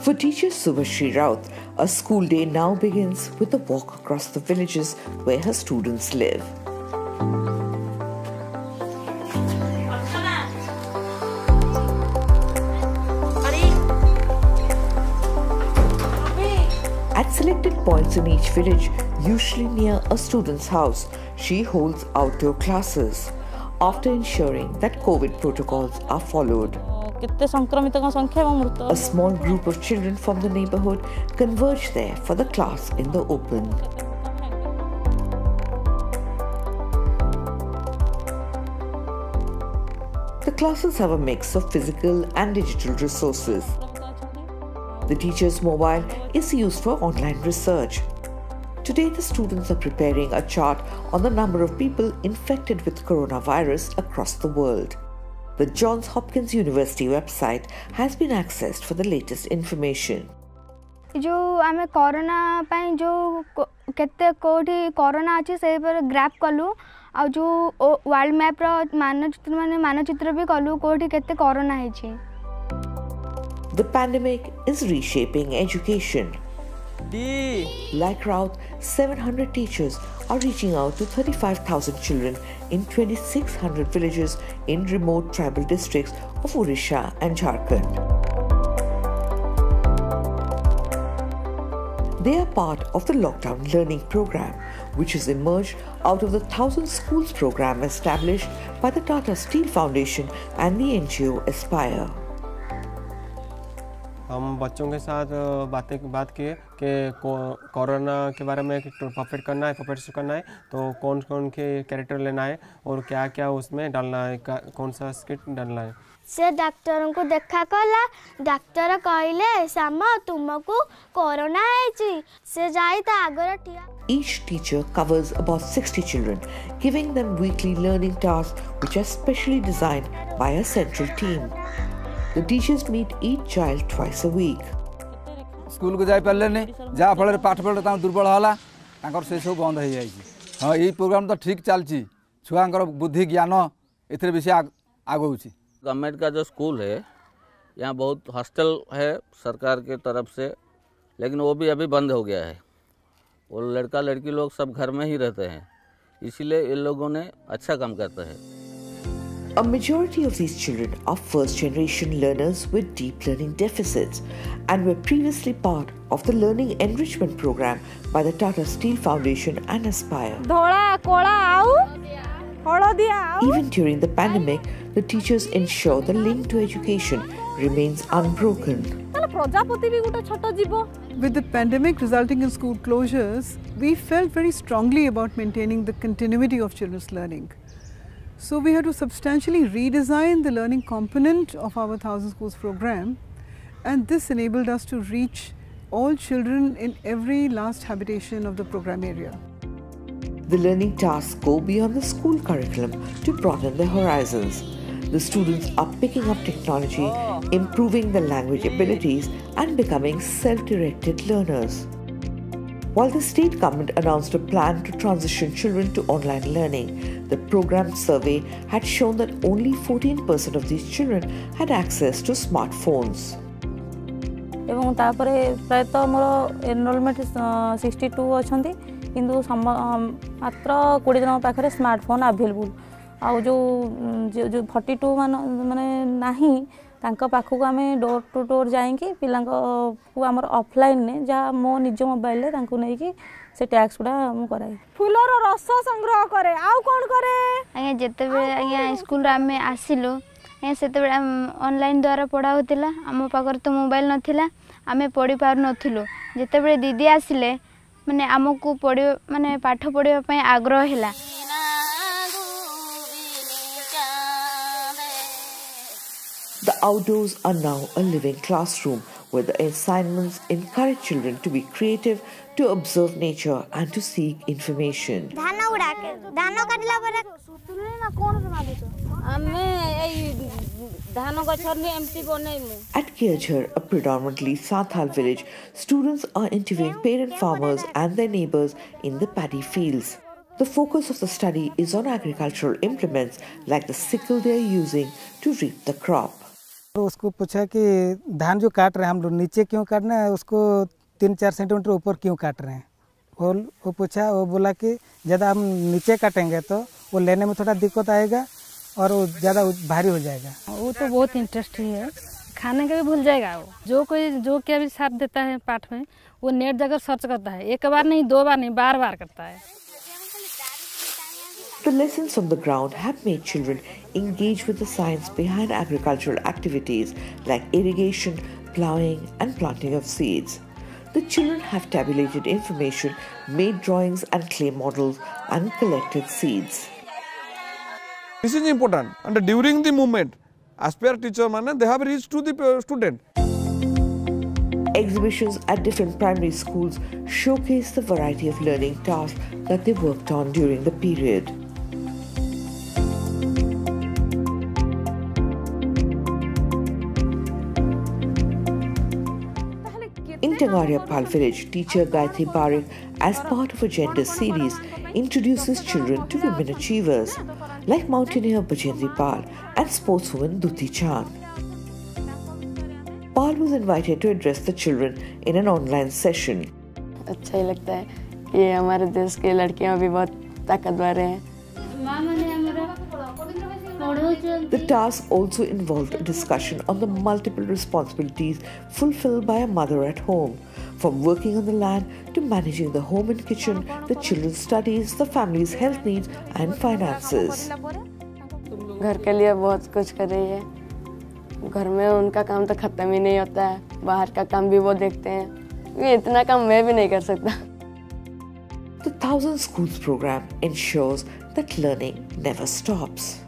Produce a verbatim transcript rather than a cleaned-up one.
For teacher Subhashri Raut, a school day now begins with a walk across the villages where her students live. At selected points in each village, usually near a student's house, she holds outdoor classes after ensuring that COVID protocols are followed. A small group of children from the neighborhood converge there for the class in the open. The classes have a mix of physical and digital resources. The teacher's mobile is used for online research. Today, the students are preparing a chart on the number of people infected with coronavirus across the world. The Johns Hopkins University website has been accessed for the latest information. जो आमे corona पाई जो केते कोठी corona अछि से पर graph कलु आ जो वर्ल्ड मैप रो मानचित्र माने मानचित्र भी कलु कोठी केते कोरोना है छी. The pandemic is reshaping education. Like Raut, seven hundred teachers are reaching out to thirty-five thousand children in twenty-six hundred villages in remote tribal districts of Odisha and Jharkhand. They are part of the lockdown learning program, which has emerged out of the Thousand Schools program established by the Tata Steel Foundation and the N G O Aspire. हम बच्चों के साथ बातें बात किए कि corona के बारे में पपेट करना है पपेट करना है तो कौन कौन के कैरेक्टर लेना है और क्या क्या उसमें डालना है कौन सा स्किट डालना है. से डॉक्टर को देखा कला डॉक्टर कहले सामा तुमको कोरोना है से जाई त आगर ठिया. Each teacher covers about sixty children, giving them weekly learning tasks which are specially designed by a central team. The teachers meet each child twice a week. School को जाई परले ने जा फल पाठ पढ़ ता दुर्बल होला तांकर से सब बंद हो जाई छी. हां ई प्रोग्राम तो ठीक चल छी. छुआंकर बुद्धि ज्ञान एथरे बेसी आगो छी. गवर्नमेंट का जो स्कूल है यहाँ बहुत हॉस्टल है सरकार के तरफ से, लेकिन वो भी अभी बंद हो गया है. वो लड़का लड़की लोग सब घर में ही रहते हैं, इसीलिए इन लोगों ने अच्छा काम करते हैं. A majority of these children are first-generation learners with deep learning deficits and were previously part of the Learning Enrichment Program by the Tata Steel Foundation and Aspire. Even during the pandemic, the teachers ensure the link to education remains unbroken. With the pandemic resulting in school closures, we felt very strongly about maintaining the continuity of children's learning. So we had to substantially redesign the learning component of our Thousand Schools program, and this enabled us to reach all children in every last habitation of the program area. The learning tasks go beyond the school curriculum to broaden their horizons. The students are picking up technology, improving their language abilities and becoming self-directed learners. While the state government announced a plan to transition children to online learning, the program survey had shown that only fourteen percent of these children had access to smartphones. एवं तापरे प्रायतः मोर enrolment sixty two अच्छी किंतु मात्र कोड़े जन पाखे स्मार्टफोन अवेलेबल आउ जो जो फोर्टी टू मान माने नहीं तांका पाखक आम डोर टू डोर जाइए पिला आम ऑफलाइन ने जहाँ मो निज मोबाइल ले तांको नहीं कि से टैक्स गुड़ा मु कराए. फूलर रस संग्रह करे आउ कोन करे आगे जेते बेले आगे स्कूल आमे आसिलु आगे सेते बेले ऑनलाइन द्वारा पढ़ा होतिला आम पाकर तो मोबाइल नथिला आमे पढ़ी पार नथिलु. जेते बेले दीदी आसिले माने आमको पढ़ी माने पाठ पढ़िबा पय आग्रह हैला. The outdoors are now a living classroom where the assignments encourage children to be creative, to observe nature and to seek information. At Kearjhar, a predominantly Santhal village, students are interviewing parent farmers and their neighbors in the paddy fields. The focus of the study is on agricultural implements like the sickle they are using to reap the crop. उसको पूछा कि धान जो काट रहे हैं हम लोग नीचे क्यों काटना है, उसको तीन चार सेंटीमीटर ऊपर क्यों काट रहे हैं। वो वो पूछा, वो बोला कि ज़्यादा हम नीचे काटेंगे तो वो लेने में थोड़ा दिक्कत आएगा और वो ज़्यादा भारी हो जाएगा। वो तो बहुत इंटरेस्टिंग है, खाने का भी भूल जाएगा वो। जो कोई जो क्या भी साथ देता है पाठ में, वो नेट जगह सर्च करता है, एक बार नहीं, दो बार नहीं, बार बार करता है। The lessons on the ground have made children engage with the science behind agricultural activities like irrigation, ploughing and planting of seeds. The children have tabulated information, made drawings and clay models and collected seeds. This is important, and during the movement, aspire teacher man they have reached to the student. Exhibitions at different primary schools showcase the variety of learning tasks that they worked on during the period. In Tangaria Pal village, teacher Gayatri Barik, as part of a gender series, introduces children to women achievers like mountaineer Bajendri Pal and sportswoman Duti Chand. Pal was invited to address the children in an online session. अच्छा ही लगता है कि हमारे देश के लड़कियां भी बहुत ताकतवर हैं। The task also involved a discussion on the multiple responsibilities fulfilled by a mother at home, from working on the land to managing the home and kitchen, the children's studies, the family's health needs and finances. घर के लिए बहुत कुछ कर रही है, घर में उनका काम तो खत्म ही नहीं होता है, बाहर का काम भी वो देखते हैं, ये इतना काम मैं भी नहीं कर सकता। The Thousand Schools program ensures that learning never stops.